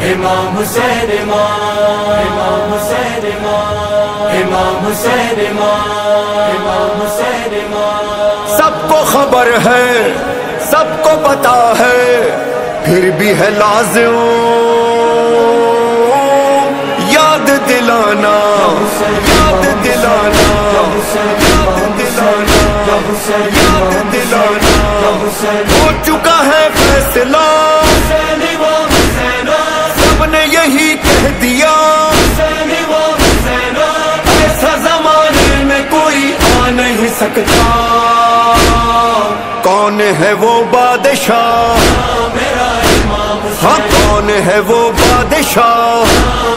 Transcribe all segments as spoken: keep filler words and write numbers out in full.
امام حسین امام امام حسین امام امام حسین امام امام حسین امام. سب کو خبر ہے سب کو پتا ہے پھر بھی ہے لازم یاد دلانا یاد دلانا یاد دلانا یاد دلانا. ہو چکا ہے فیصلہ سب نے یہی کہہ دیا ایسا زمانے میں کوئی آ نہیں سکتا. کون ہے وہ بادشاہ ہاں کون ہے وہ بادشاہ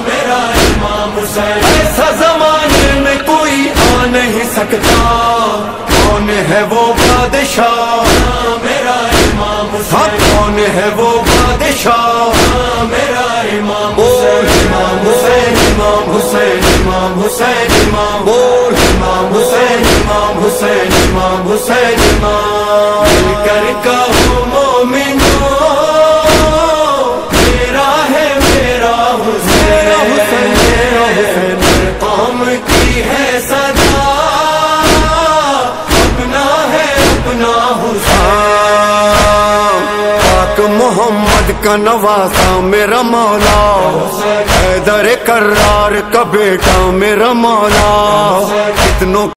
ایسا زمانے میں کوئی آ نہیں سکتا. کون ہے وہ بادشاہ ہاں کون ہے وہ بادشاہ میرا امام بول امام حسین امام حسین امام حسین امام بول امام حسین امام حسین امام حسین امام. مل کر کہو مومنو میرا ہے میرا حسین ہر قوم کی ہے صدا اپنا ہے اپنا حسین. پاک محمد کا نواسا میرا مولا حیدر کرار کا بیٹا میرا مولا. کتنوں